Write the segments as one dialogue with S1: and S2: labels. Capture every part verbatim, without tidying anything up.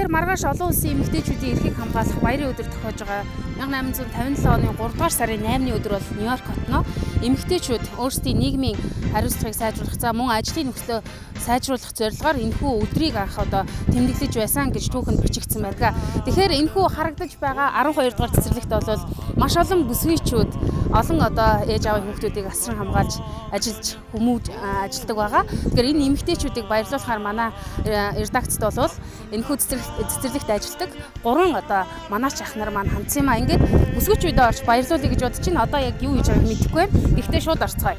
S1: Тэгэхээр маргааш олон улсын эмэгтэйчүүдийн эрхийг хамгаалах баярын өдөр тохиож байгаа мянга найман зуун тавин долоо оны гурав дугаар сарын наймны өдөр бол Нью-Йорк хотно эмэгтэйчүүд өөрсдийн нийгмийн хариуцлагыг сайжруулах, за мөн ажлын нөхцөлөө сайжруулах зорилгоор энэхүү өдрийг анх одоо тэмдэглэж байсан гэж түүхэнд бичигдсэн байдаг. Тэгэхээр энэхүү харагдаж байгаа арван хоёр дугаар цэцэрлэгт бол маш олон бүсгүйчүүд олон одоо ээж аавын хүүхдүүдийг асран хамгаалж ажиллаж хүмүүж ажилладаг байгаа. Тэгэхээр энэ эмэгтэйчүүдийг баярлуулахаар манай редакцид бол энэхүү цэцэрлэгт ажилладаг гурван одоо манаач ах нар маань хандсан юм а. Ингээд бүсгүйчүүдээ орж баярлуулъя гэж бодож байна. Одоо яг юу хийж байгааг мэдэхгүй байна. Гэхдээ шууд орцгоё.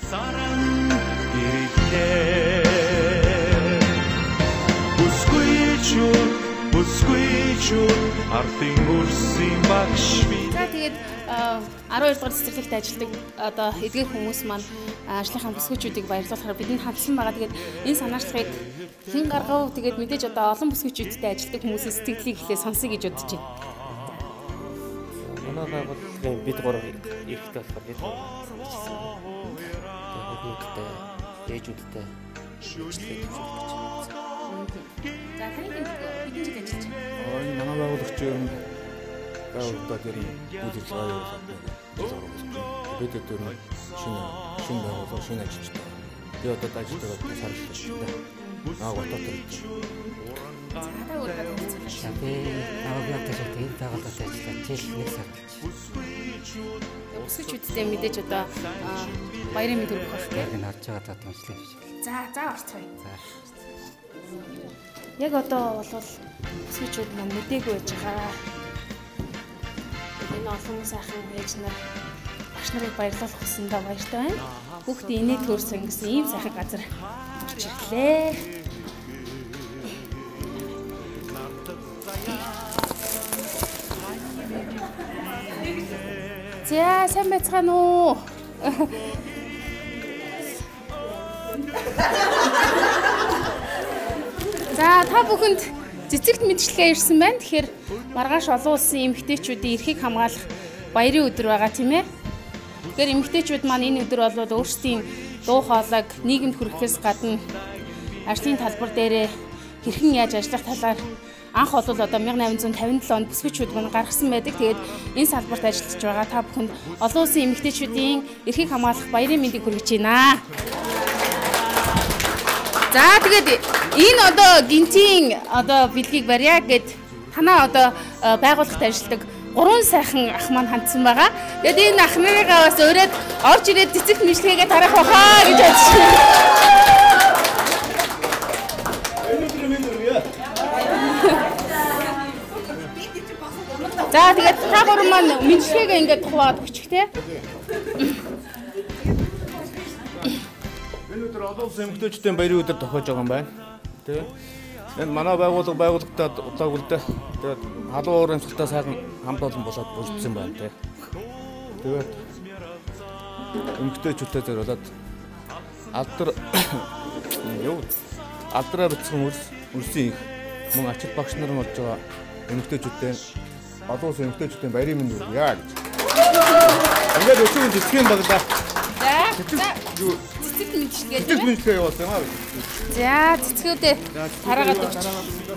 S1: Бүсгүйчүүд бүсгүйчүүд ардын өрсөн багш би. За тэгээд арван хоёр дугаар цэцэрлэгт ажилладаг одоо эдгээр хүмүүс маань ажлынхаа бүсгүйчүүдийг баярлуулахаар бидэнд хандсан байгаа. Тэгээд энэ санаачлагыг хэн гаргав? Тэгээд мэдээж одоо олон бүсгүйчүүдтэй ажилладаг хүмүүсийн сэтгэлийг ихлэ сонсъё гэж бодож байна.
S2: Манай байгууллагын бид гурав эрхтэй болохоор бид санагдчихсан. Хүүхдүүдтэй, ээжүүдтэй
S1: за таны хэд хэдэн жил ажиллаж байна?
S3: Энэ манай байгуулагч юм байгууллагад ер нь үйлчлэгээ явуулдаг. Бид өдөр нь шинэ шинэ байгууллага шинэ ажиллаж байна. Би одоо ажилладаг сарлж байна. Аа гототор.
S1: За та өөрөө ажиллаж
S2: би аваагатай шат энэ байгууллагад ажиллаж жил нэг сар болж.
S1: Бүсгүйчүүдтэй мэдээж одоо баярын мэд хүргэх байх тийм.
S2: Энэ харж байгаа даа ажиллаж байна.
S1: За за орцгоё.
S2: За.
S1: Яг одоо бол бүсгүйчүүд маань мэдээгүй байж байгаа. Энэ олон сайхан ээж нар багш нарыг баярлуулах хүсэндээ баяртай байна. Хүүхдийн инээ төрсөн гэсэн ийм сайхан газар орж ирлээ. За сайн байцгаана уу? За та бүхэнд цэцэгт мэдчилгээ ирсэн байна. Тэгэхээр маргааш олон улсын эмэгтэйчүүдийн эрхийг хамгаалах баярын өдөр байгаа тийм ээ. Тэгэхээр эмэгтэйчүүд маань энэ өдөр бол өөрсдийн дуу хоолойг нийгэмд хүргэхээс гадна ажлын талбар дээрээ хэрхэн яаж ажиллах талаар анх бол одоо мянга найман зуун тавин долоо онд бүсгүйчүүд маань гаргасан байдаг. Тэгээд энэ салбарт ажиллаж байгаа та бүхэнд олон улсын эмэгтэйчүүдийн эрхийг хамгаалах баярын мэндийг хүргэж байна. За тэгээд энэ одоо гинтийн одоо бэлгийг барья гэд танаа одоо байгууллагт ажилладаг гурван сайхан ах маань хандсан байгаа. Тэгээд энэ ах нарыгаа бас өрөөд орж ирээд цэцэг мэдлэгээ тарах бахаа гэж бодож байна. За тэгээд та гурван маань мэдлэгээ ингээд хуваад өгчих те.
S3: Энэ өдөр олон улсын эмэгтэйчүүдийн баярын өдөр тохиож байгаа юм байна. Тэ. Энд манай байгууллага байгууллагатай удаагүй л дээ. Тэгээд халуун уурын цогтой сайхан хамт олон болоод бүрдсэн байна тэ. Тэгээд эмэгтэйчүүдтэй зориулаад алдар юу алдраа битсэн үрс үрсийн их мөн ачаал багш нар нь болж байгаа эмэгтэйчүүдтэй олон улсын эмэгтэйчүүдийн баярын мэнд хүргье гэж. Ингээд өчигдөр цэцгийн баглаа.
S1: За. Цэцэг мэдчилгээ.
S3: Цэцэг мэдчилгээ явуулсан аа.
S1: За цэцгүүдээ тараагаад өгч.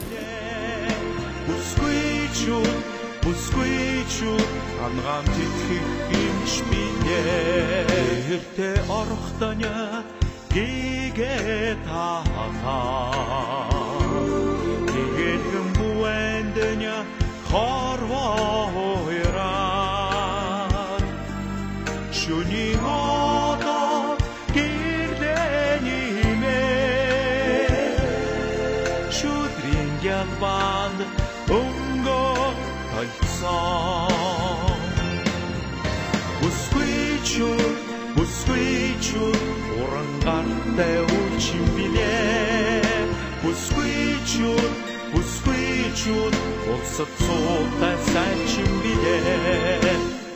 S4: Бүсгүйчүүд бүсгүйчүүд ангам тэтгэх юмч бинээ хэртэ орохтоня гигэ тахаа гигэхэн буэндня хорвоира шүни мото гэрдэнимэ шүдрин янбанд өнгө тайсан бүсгүйчүүд бүсгүйчүүд урангартай үлчин билээ бүсгүйчүүд бүсгүйчүүд улсад суутай сайчин билээ.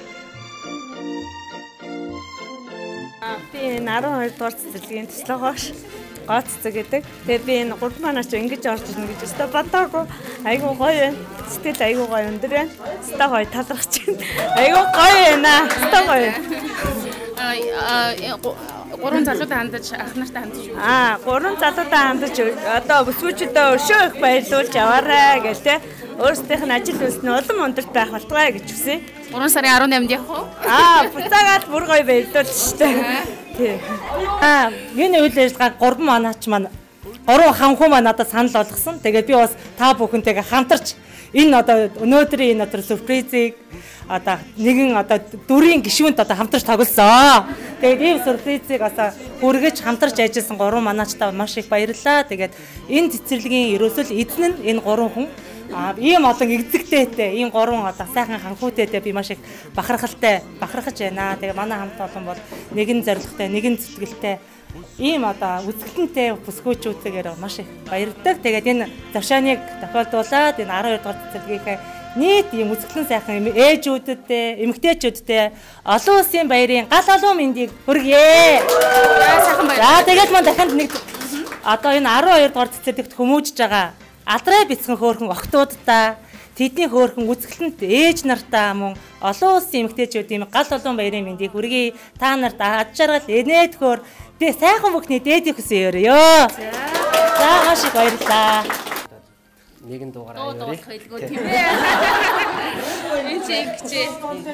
S5: Би энэ арван хоёр дугаар цэцэрлэгийн төслөө хоош гоо цэцэг гэдэг. Тэгээд би энэ гурав манаач ингэж орж ирнэ гэж өстой бодоогүй. Айгуу гоё байна. Сэтгэл айгуу гоё өндөр байна. Өстой гоё талархаж байна. Айгуу гоё байна. Өстой гоё.
S1: гурван залуудаа хандаж ах нартай хандаж юу?
S5: Аа, гурван залуудаа хандаж одоо бүсгүүчдээ өршөө их баярлуулж яваарай гэх тэ. Өөрсдийнх нь ажил үйлс нь улам өндөр байх болтугай гэж хүсье.
S1: гурван сарын арван наймд явах уу?
S5: Аа, буцаагаад бүр гоё баярлуулж штэ. Тий. Аа, энэ үйл ажиллагааг гурван манаач маань гурван ханхуу маань надад санал болгосон. Тэгээд би бас та бүхэнтэйгээ хамтарч энэ одоо өнөөдрийн энэ өдөр сюрпризийг одоо нэгэн одоо дөрвийн гишүүнд одоо хамтарч тоглосон. Тэгээд ийм сюрпризийг одоо хүргэж хамтарч ажилласан гурван манаачтай маш их баярлалаа. Тэгээд энэ цэцэрлэгийн ерөөсөл эзэн нь энэ гурван хүн а ийм олонэгзэгтэйтэй ийм гурван одоо сайхан ханхүүтэйтэй би маш их бахархалтай бахархаж байна. Тэгээ манай хамт олон бол нэгэн зоригтой, нэгэн зүтгэлтэй ийм одоо үзэгтэнтэй бүсгүүчүүдээр маш их баярдаг. Тэгээд энэ завшааныг тохиолдуулаад энэ арван хоёр дахь цэцэрлэгийн нийт ийм үзэгтэн сайхан ээжүүдтэй, эмэгтэйчүүдтэй олон улсын баярын гал олон мэндийг хүргье.
S1: Сайхан баяр.
S5: За тэгээд маань дахиад нэг одоо энэ арван хоёр дахь цэцэрлэгт хүмүүжж байгаа алдраа бяцхан хөөрхөн охтуудтай тэдний хөөрхөн үзэсгэлэнт ээж нартаа мөн олон улсын эмэгтэйчүүдийн гал олон баярын мэндийг хүргэе. Та нарт аж жаргал инээдхөөр тэ сайхан бүхний дээдийг хүсье ёо. За маш их баярлалаа.
S2: Нэгэн дугаар
S1: аяарыг хэлгөө тийм ээ. Энэ чигчээ.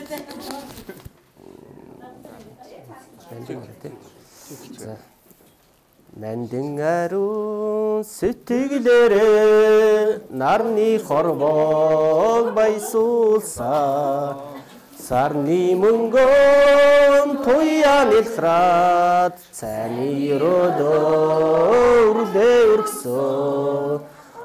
S2: За Нандин ариун сэтгэлээрээ нарны хорвоог баясуулсаа сарны мөнгөн туяа нэлхраад цааны өрөөдөө үрлээ өргсөн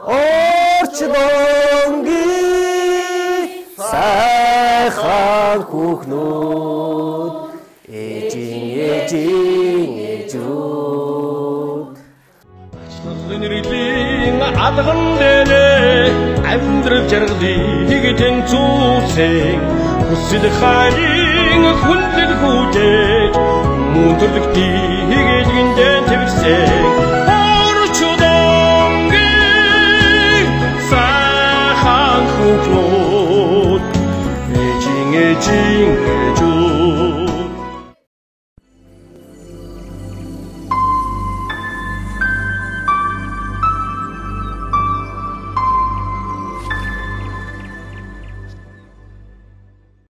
S2: орчдонги сайхан хүүхнүүд ээжин ээжин ээжүүд
S4: Нэрлийн алган дээрээ амьдрал жаргалыг тэнцүүлсэн хүсэл хайрын хүнлэл хүлээж мөндөрлөгтийг ээлгэндээ твэрсэн